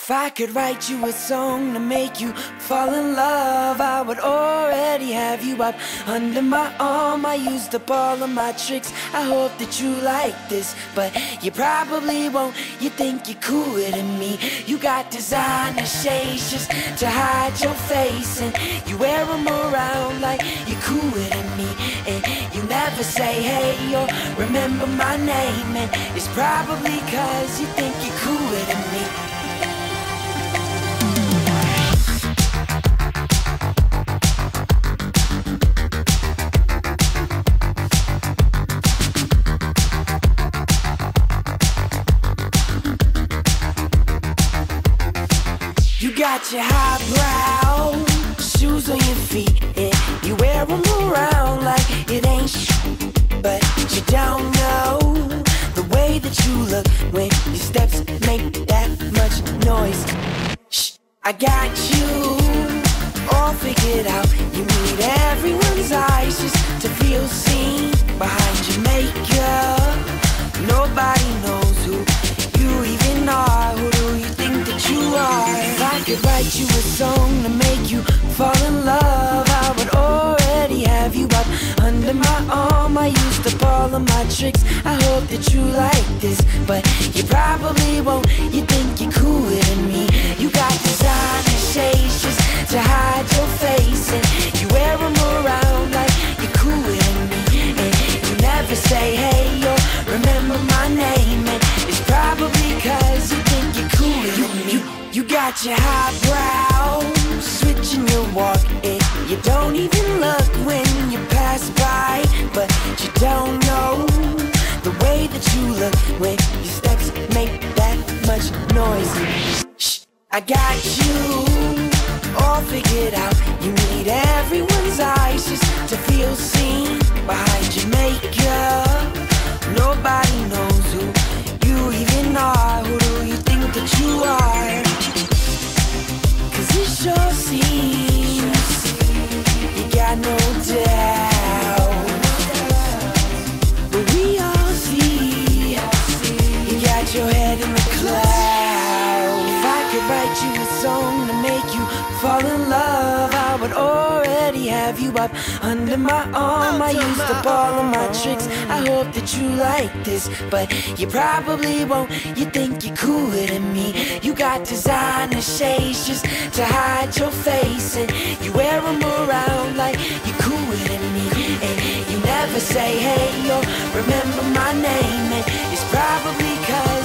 If I could write you a song to make you fall in love, I would already have you up under my arm. I used up all of my tricks, I hope that you like this, but you probably won't. You think you're cooler than me. You got designer shades just to hide your face, and you wear them around like you're cooler than me. And you never say hey or remember my name, and it's probably cause you think you're cooler than me. You got your highbrow shoes on your feet, and you wear them around like it ain't but you don't know the way that you look when your steps make that much noise. Shh, I got you all figured out. You need everyone's eyes just to feel seen behind your makeup. Nobody knows who you even are. Who do you think that you are? If I could write you a song to make you fall in love, I would already have you up under my arm. I used up all of my tricks, I hope that you like this, but you probably won't. You think you're cooler than me. You got designer shades just to hide your face, and you wear them around like you're cooler than me. And you never say hey or remember my name, and it's probably cause you think you're cooler than me. You got your highbrow switching your walk, and you don't even look when you pass by, but you don't know the way that you look when your steps make that much noise. Shh, I got you all figured out. You need everyone's eyes just to feel seen behind your makeup. Nobody knows who you even are. Who do you think that you are? Cause it sure seems you got no doubt, but we all see you got your head in the clouds. If I could write you a song to make you fall in love, I would already have you up under my arm. I used up all of my tricks, I hope that you like this, but you probably won't. You think you're cooler than me. You got designer shades just to hide your face, and you wear them around like you're cooler than me. And you never say hey or remember my name, and it's probably cause